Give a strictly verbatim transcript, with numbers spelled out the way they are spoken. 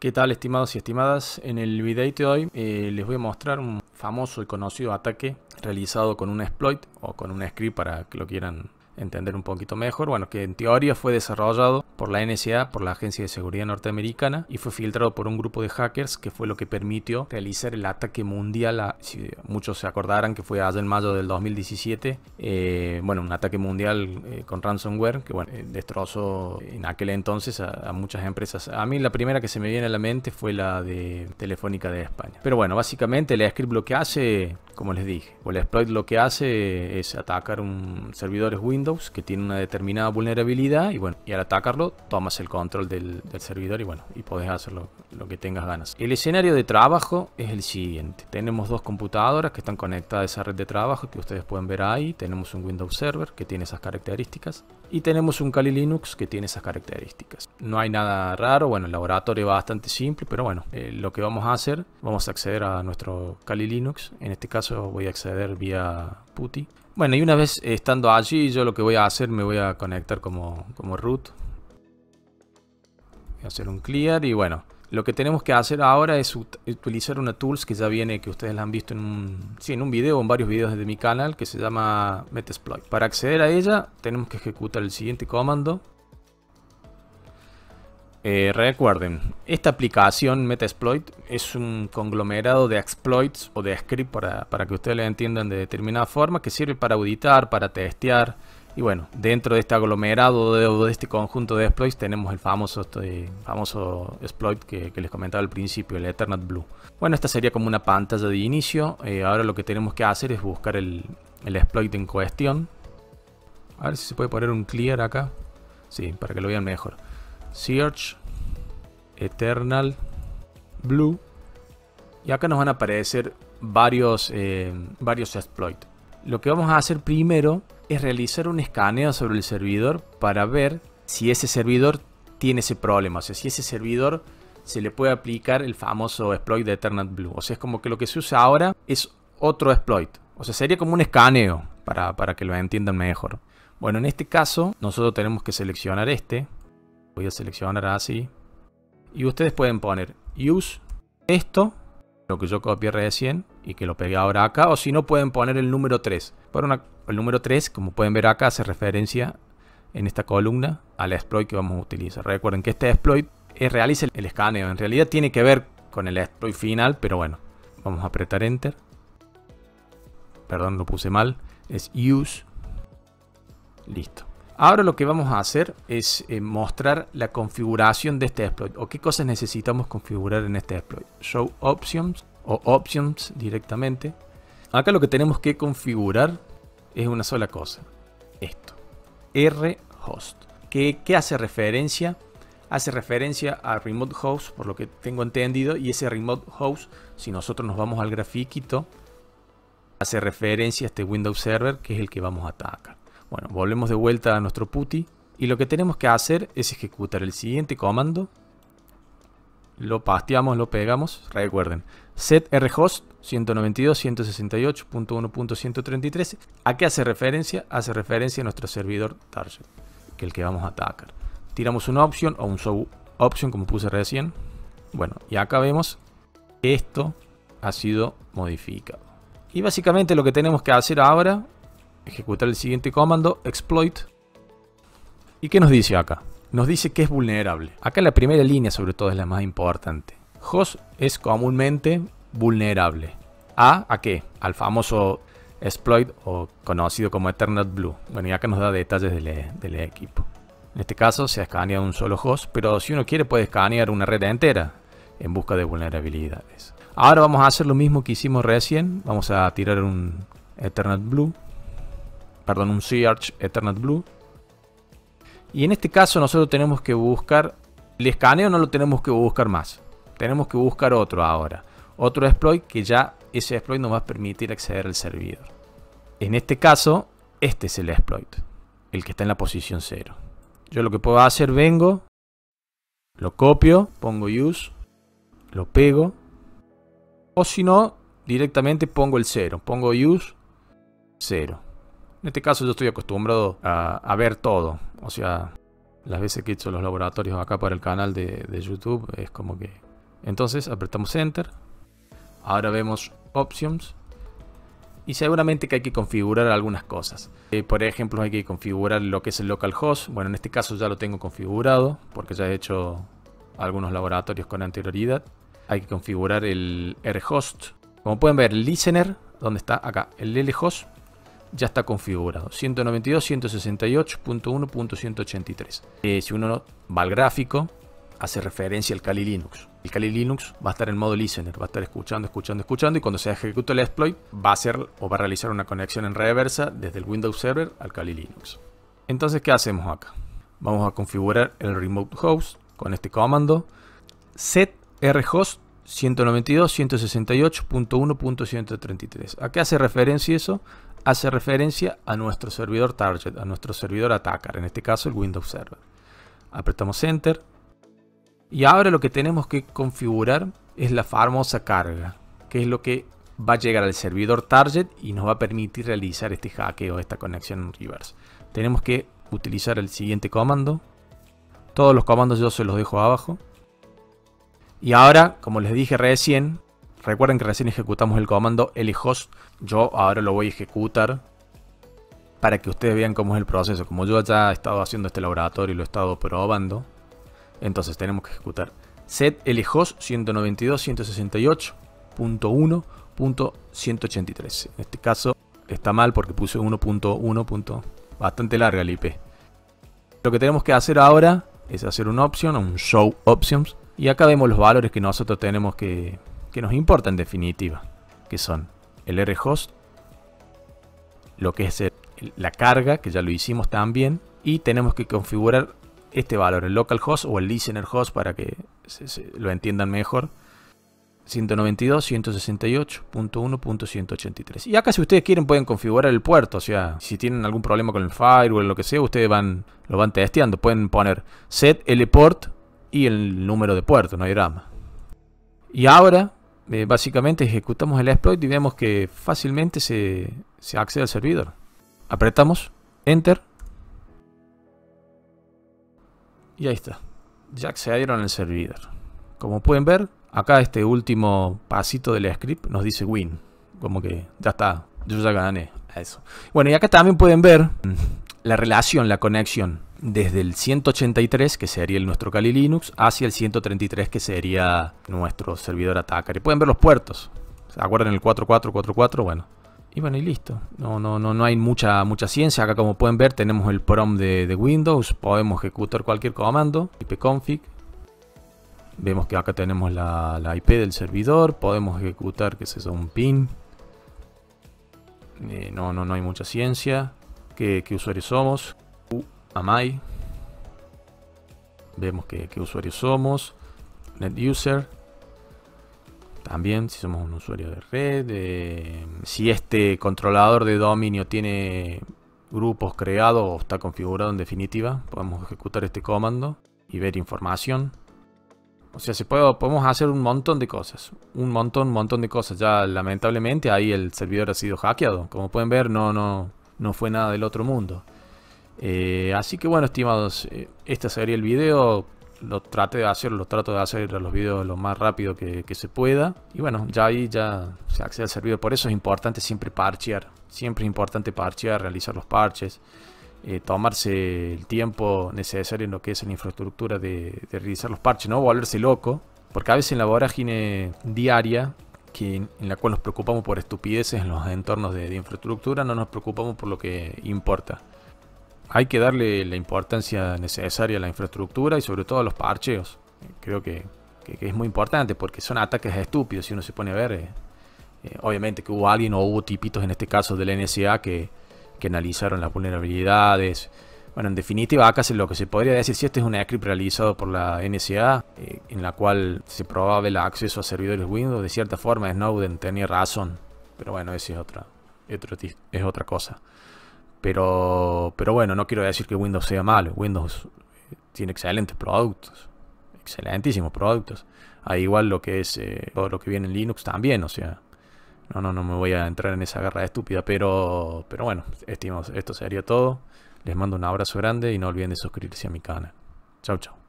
¿Qué tal, estimados y estimadas? En el video de hoy eh, les voy a mostrar un famoso y conocido ataque realizado con un exploit o con un script para que lo quieran entender un poquito mejor. Bueno, que en teoría fue desarrollado por la N S A, por la Agencia de Seguridad Norteamericana, y fue filtrado por un grupo de hackers que fue lo que permitió realizar el ataque mundial. A, si muchos se acordarán que fue allá en mayo del dos mil diecisiete, eh, bueno, un ataque mundial eh, con ransomware que bueno, eh, destrozó en aquel entonces a, a muchas empresas. A mí la primera que se me viene a la mente fue la de Telefónica de España. Pero bueno, básicamente el script lo que hace, como les dije, o el exploit lo que hace es atacar un servidores Windows que tiene una determinada vulnerabilidad, y bueno, y al atacarlo tomas el control del, del servidor y bueno, y podés hacer lo, lo que tengas ganas. El escenario de trabajo es el siguiente: tenemos dos computadoras que están conectadas a esa red de trabajo que ustedes pueden ver ahí. Tenemos un Windows Server que tiene esas características y tenemos un Kali Linux que tiene esas características. No hay nada raro, bueno, el laboratorio va bastante simple, pero bueno, eh, lo que vamos a hacer, vamos a acceder a nuestro Kali Linux. En este caso voy a acceder vía PuTTY. Bueno, y una vez estando allí, yo lo que voy a hacer, me voy a conectar como, como root. Voy a hacer un clear y bueno, lo que tenemos que hacer ahora es ut utilizar una tools que ya viene, que ustedes la han visto en un, sí, en un video o en varios videos de mi canal, que se llama Metasploit. Para acceder a ella tenemos que ejecutar el siguiente comando. Eh, recuerden, esta aplicación Metasploit es un conglomerado de exploits o de script para, para que ustedes lo entiendan de determinada forma, que sirve para auditar, para testear. Y bueno, dentro de este aglomerado de, de este conjunto de exploits tenemos el famoso, este, famoso exploit que, que les comentaba al principio, el Ethernet Blue. Bueno, esta sería como una pantalla de inicio. Eh, ahora lo que tenemos que hacer es buscar el, el exploit en cuestión. A ver si se puede poner un clear acá. Sí, para que lo vean mejor. Search Eternal Blue, y acá nos van a aparecer varios, eh, varios exploits. Lo que vamos a hacer primero es realizar un escaneo sobre el servidor para ver si ese servidor tiene ese problema, o sea, si ese servidor se le puede aplicar el famoso exploit de Eternal Blue. O sea, es como que lo que se usa ahora es otro exploit, o sea, sería como un escaneo para, para que lo entiendan mejor. Bueno, en este caso nosotros tenemos que seleccionar este. Voy a seleccionar así. Y ustedes pueden poner use esto, lo que yo copié recién y que lo pegué ahora acá. O si no, pueden poner el número tres. Por una, el número tres, como pueden ver acá, hace referencia en esta columna al exploit que vamos a utilizar. Recuerden que este exploit es, realiza el, el escaneo. En realidad tiene que ver con el exploit final, pero bueno. Vamos a apretar enter. Perdón, lo puse mal. Es use. Listo. Ahora lo que vamos a hacer es eh, mostrar la configuración de este exploit, o qué cosas necesitamos configurar en este exploit. Show options o options directamente. Acá lo que tenemos que configurar es una sola cosa. Esto. rhost. ¿Qué, qué hace referencia? Hace referencia a remote host, por lo que tengo entendido, y ese remote host, si nosotros nos vamos al grafiquito, hace referencia a este Windows Server, que es el que vamos a atacar. Bueno, volvemos de vuelta a nuestro PuTTY y lo que tenemos que hacer es ejecutar el siguiente comando. Lo pasteamos, lo pegamos. Recuerden, set rhost ciento noventa y dos punto ciento sesenta y ocho punto uno punto ciento treinta y tres. ¿A qué hace referencia? Hace referencia a nuestro servidor target, que es el que vamos a atacar. Tiramos una opción o un show option, como puse recién. Bueno, y acá vemos que esto ha sido modificado. Y básicamente lo que tenemos que hacer ahora, ejecutar el siguiente comando, exploit. ¿Y qué nos dice acá? Nos dice que es vulnerable. Acá la primera línea sobre todo es la más importante. Host es comúnmente vulnerable. ¿A? ¿A qué? Al famoso exploit o conocido como Eternal Blue. Bueno, y acá nos da detalles del, del equipo. En este caso se ha escaneado un solo host, pero si uno quiere puede escanear una red entera en busca de vulnerabilidades. Ahora vamos a hacer lo mismo que hicimos recién. Vamos a tirar un Eternal Blue. Perdón, un search Eternal Blue. Y en este caso nosotros tenemos que buscar el escaneo, no lo tenemos que buscar más. Tenemos que buscar otro ahora. Otro exploit que ya ese exploit nos va a permitir acceder al servidor. En este caso, este es el exploit, el que está en la posición cero. Yo lo que puedo hacer, vengo, lo copio, pongo use, lo pego. O si no, directamente pongo el cero, pongo use cero. En este caso yo estoy acostumbrado a, a ver todo. O sea, las veces que he hecho los laboratorios acá para el canal de, de YouTube, es como que Entonces apretamos Enter. Ahora vemos Options. Y seguramente que hay que configurar algunas cosas. Eh, por ejemplo, hay que configurar lo que es el localhost. Bueno, en este caso ya lo tengo configurado porque ya he hecho algunos laboratorios con anterioridad. Hay que configurar el rhost. Como pueden ver, el listener, donde está acá, el lhost, ya está configurado. ciento noventa y dos punto ciento sesenta y ocho punto uno punto ciento ochenta y tres. Eh, si uno va al gráfico, hace referencia al Kali Linux. El Kali Linux va a estar en modo listener, va a estar escuchando, escuchando, escuchando, y cuando se ejecute el exploit va a hacer o va a realizar una conexión en reversa desde el Windows Server al Kali Linux. Entonces, ¿qué hacemos acá? Vamos a configurar el remote host con este comando set rhost ciento noventa y dos punto ciento sesenta y ocho punto uno punto ciento treinta y tres. ¿A qué hace referencia eso? Hace referencia a nuestro servidor target, a nuestro servidor attacker, en este caso el Windows Server. Apretamos Enter. Y ahora lo que tenemos que configurar es la famosa carga, que es lo que va a llegar al servidor target y nos va a permitir realizar este hackeo, esta conexión en reverse. Tenemos que utilizar el siguiente comando. Todos los comandos yo se los dejo abajo. Y ahora, como les dije recién, recuerden que recién ejecutamos el comando lhost. Yo ahora lo voy a ejecutar para que ustedes vean cómo es el proceso. Como yo ya he estado haciendo este laboratorio y lo he estado probando, entonces tenemos que ejecutar set lhost ciento noventa y dos punto ciento sesenta y ocho punto uno punto ciento ochenta y tres. En este caso está mal porque puse uno punto uno. Bastante larga el I P. Lo que tenemos que hacer ahora es hacer una opción, un show options. Y acá vemos los valores que nosotros tenemos que, que nos importan en definitiva. Que son el rhost, lo que es el, la carga, que ya lo hicimos también. Y tenemos que configurar este valor, el localhost o el listener host, para que se, se lo entiendan mejor. ciento noventa y dos punto ciento sesenta y ocho punto uno punto ciento ochenta y tres. Y acá, si ustedes quieren, pueden configurar el puerto. O sea, si tienen algún problema con el firewall o lo que sea, ustedes van, lo van testeando. Pueden poner set lport y el número de puerto, no hay drama. Y ahora, eh, básicamente ejecutamos el exploit y vemos que fácilmente se, se accede al servidor. Apretamos Enter. Y ahí está. Ya accedieron al servidor. Como pueden ver, acá este último pasito del script nos dice win. Como que ya está. Yo ya gané a eso. Bueno, y acá también pueden ver la relación, la conexión desde el ciento ochenta y tres, que sería el nuestro Kali Linux, hacia el ciento treinta y tres, que sería nuestro servidor attacker. Y pueden ver los puertos. ¿Se acuerdan el cuatro cuatro cuatro cuatro? Bueno. Y bueno, y listo. No, no, no, no hay mucha, mucha ciencia. Acá, como pueden ver, tenemos el prompt de, de Windows. Podemos ejecutar cualquier comando. ipconfig. Vemos que acá tenemos la, la I P del servidor. Podemos ejecutar, que es eso, un pin. Eh, no, no, no hay mucha ciencia. ¿Qué, qué usuarios somos? Who am I? Vemos que, qué usuarios somos. Net user. También si somos un usuario de red. Eh, si este controlador de dominio tiene grupos creados o está configurado en definitiva, podemos ejecutar este comando y ver información. O sea, se puede, podemos hacer un montón de cosas. Un montón, un montón de cosas. Ya lamentablemente ahí el servidor ha sido hackeado. Como pueden ver, no, no, no fue nada del otro mundo. Eh, así que bueno, estimados, eh, este sería el video. Lo traté de hacer, lo trato de hacer los videos lo más rápido que, que se pueda. Y bueno, ya ahí ya se accede al servidor. Por eso es importante siempre parchear. Siempre es importante parchear, realizar los parches. Eh, tomarse el tiempo necesario en lo que es la infraestructura de, de realizar los parches. No volverse loco. Porque a veces en la vorágine diaria, que, en la cual nos preocupamos por estupideces en los entornos de, de infraestructura, no nos preocupamos por lo que importa. Hay que darle la importancia necesaria a la infraestructura y sobre todo a los parcheos. Creo que, que, que es muy importante porque son ataques estúpidos si uno se pone a ver. Eh, eh, obviamente que hubo alguien o hubo tipitos en este caso del N S A que, que analizaron las vulnerabilidades. Bueno, en definitiva acá se, lo que se podría decir, si este es un script realizado por la N S A, eh, en la cual se probaba el acceso a servidores Windows, de cierta forma Snowden tenía razón. Pero bueno, esa es otra, es otra cosa. Pero, pero bueno, no quiero decir que Windows sea malo. Windows tiene excelentes productos. Excelentísimos productos. Ahí igual lo que es eh, todo lo que viene en Linux también. O sea, no, no, no me voy a entrar en esa guerra estúpida. Pero, pero bueno, estimados, esto sería todo. Les mando un abrazo grande y no olviden de suscribirse a mi canal. Chau, chau.